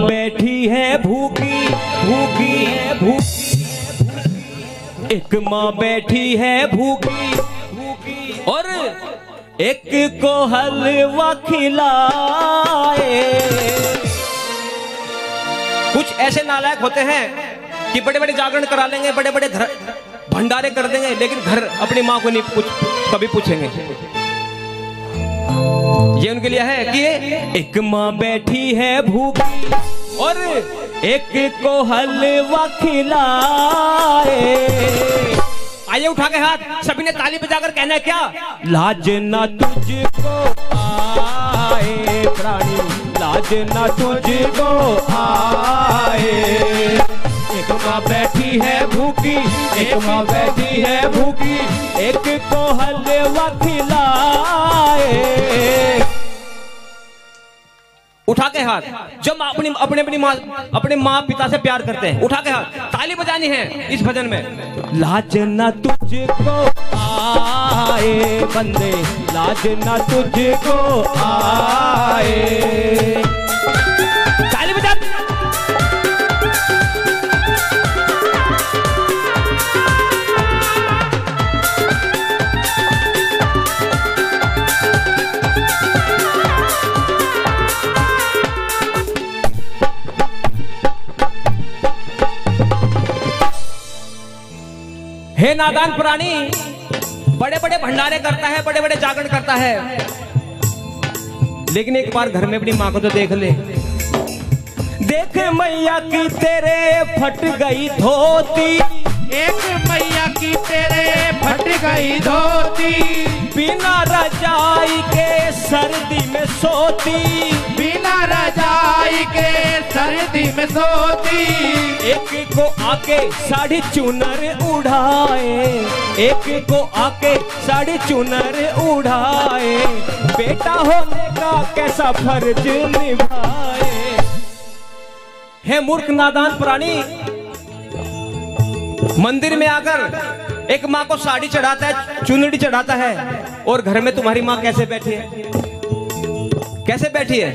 बैठी है भूखी भूखी भूखी, एक माँ बैठी है भूखी भूखी और एक को हलवा खिलाए। कुछ ऐसे नालायक होते हैं कि बड़े बड़े जागरण करा लेंगे, बड़े बड़े घर भंडारे कर देंगे, लेकिन घर अपनी माँ को नहीं कभी पूछेंगे। ये उनके लिए है कि एक माँ बैठी है भूखी और एक को हलवा खिलाए। आइए उठा के हाथ, सभी ने ताली बजाकर कहना है क्या? लाज ना तुझको आए प्राणी, लाज ना तुझको आए। एक माँ बैठी है भूखी, एक माँ बैठी है भूखी, एक को हलवा खिलाए। उठा के हाथ जो अपने माँ पिता से प्यार करते हैं, उठा के हाथ, ताली बजानी है इस भजन में। लाज ना तुझको आए बंदे, लाज ना तुझको आए। ताली बजा। हे नादान प्राणी, बड़े बड़े भंडारे करता है, बड़े बड़े जागरण करता है, लेकिन एक बार घर में अपनी माँ को तो देख ले। देख मैया की तेरे फट गई धोती, एक मैया की तेरे फट गई धोती, बिना रजाई के सर्दी में सोती, बिना रजाई के सर्दी में सोती। एक को आके साड़ी चुनर उड़ाए, एक को आके साड़ी चुनर उड़ाए। बेटा होने का कैसा फर्ज निभाए। हे मूर्ख नादान प्राणी, मंदिर में आकर एक माँ को साड़ी चढ़ाता है, चुनरी चढ़ाता है, और घर में तुम्हारी माँ कैसे बैठी है? कैसे बैठी है?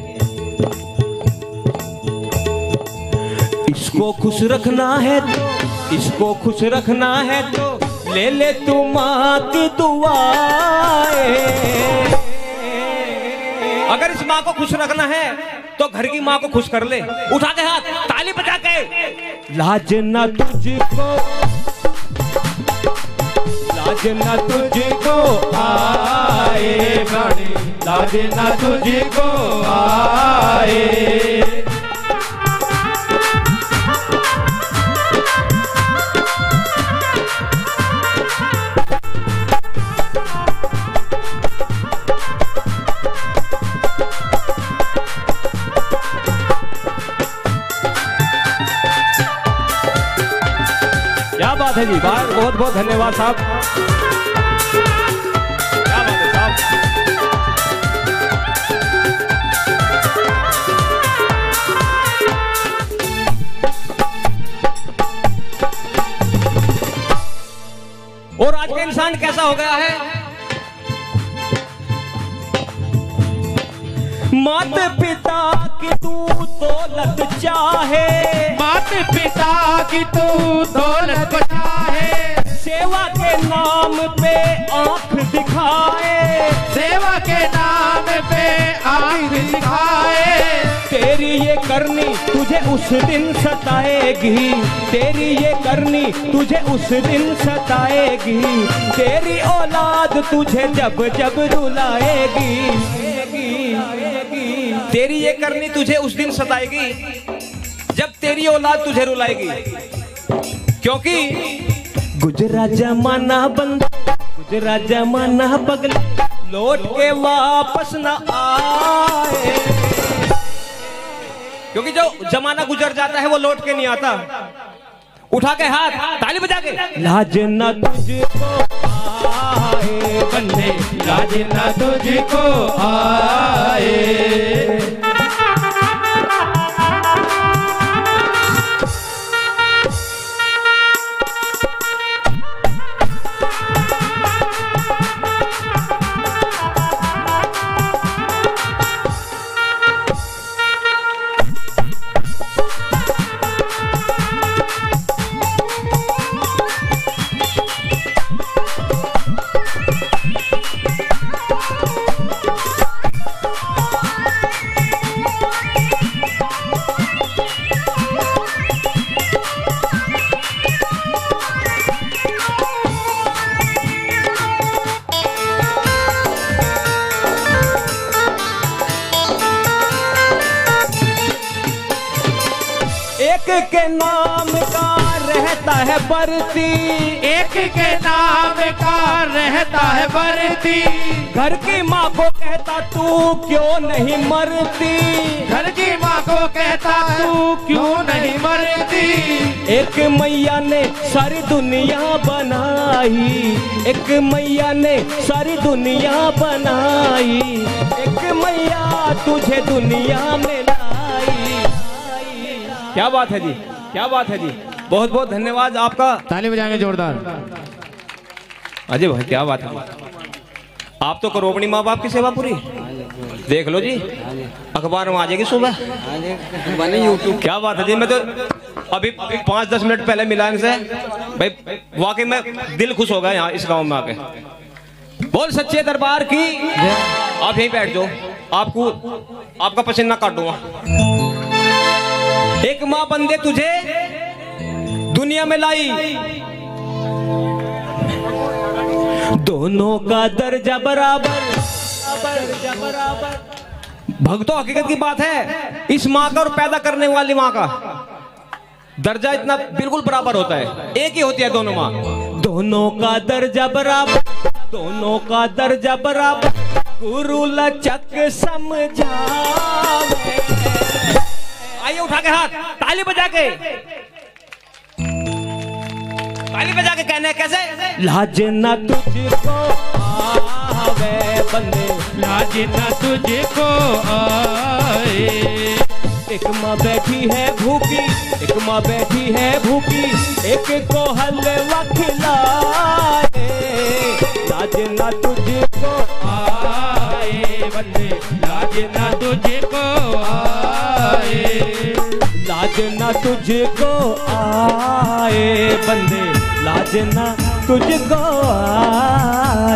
इसको खुश रखना है तो, इसको खुश रखना है तो ले ले तू माँ की दुआएं। अगर इस माँ को खुश रखना है तो घर की माँ को खुश कर ले। उठा के हाथ, ताली बजा के। लाज ना तुझको, लाज ना तुझको आए प्राणी, लाज ना तुझको आए। क्या बात है जी, बहुत बहुत धन्यवाद साहब, क्या बात है साहब। और आज का इंसान कैसा हो गया है? मात पिता की तू दौलत चाहे, मात पिता की तू दौलत चाहे, सेवा के नाम पे आंख दिखाए, सेवा के नाम पे आंख दिखाए। तेरी ये करनी तुझे उस दिन सताएगी, तेरी ये करनी तुझे उस दिन सताएगी। तेरी औलाद तुझे जब जब रुलाएगी, तेरी ये करनी तुझे उस दिन सताएगी जब तेरी औलाद तुझे रुलाएगी। क्योंकि गुजरा जमाना बंदा, गुजरा जमाना पगला, लौट के वापस न आए। क्योंकि जो जमाना गुजर जाता है वो लौट के नहीं आता। उठा के हाथ, ताली बजा के। लाज ना तुझको आए बंदे, लाज ना तुझको आए। एक के नाम का रहता है बरती, एक के नाम का रहता है बरती। घर की माँ को कहता तू क्यों नहीं मरती, घर की माँ को कहता तू क्यों नहीं मरती। एक मैया ने सारी दुनिया बनाई, एक मैया ने सारी दुनिया बनाई, एक मैया तुझे दुनिया में लाई। क्या बात है जी, क्या बात है जी, बहुत बहुत धन्यवाद आपका। ताली बजाएंगे जोरदार। अजय भाई क्या बात है, आप तो करो अपनी माँ बाप की सेवा पूरी। देख लो जी, अखबार में आ जाएगी सुबह, यूट्यूब। क्या बात है जी, मैं तो अभी 5-10 मिनट पहले मिला इनसे भाई, वाकई में दिल खुश हो गया यहाँ इस गांव में आके। बोल सच्चे दरबार की। आप यहीं बैठ जाओ, आपको आपका पसीना काटूंगा। एक माँ बंदे तुझे दुनिया में लाई, दोनों का दर्जा बराबर, भक्तों हकीकत की बात है, इस माँ का और पैदा करने वाली माँ का दर्जा इतना बिल्कुल बराबर होता है, एक ही होती है दोनों माँ। दोनों का दर्जा बराबर, दोनों का दर्जा बराबर, गुरु लचक समझावे। आइए उठा के हाथ, ताली बजा के, ताली बजा के कहने कैसे। लाज न तुझको आवे बंदे, लाज न तुझको आए। एक माँ बैठी है भूखी, एक माँ बैठी है भूखी, एक को हलवा खिलाए। लाज न तुझको आए बंदे, लाज न तुझको आए। लाज न तुझको आए बंदे, लाज न तुझको आए।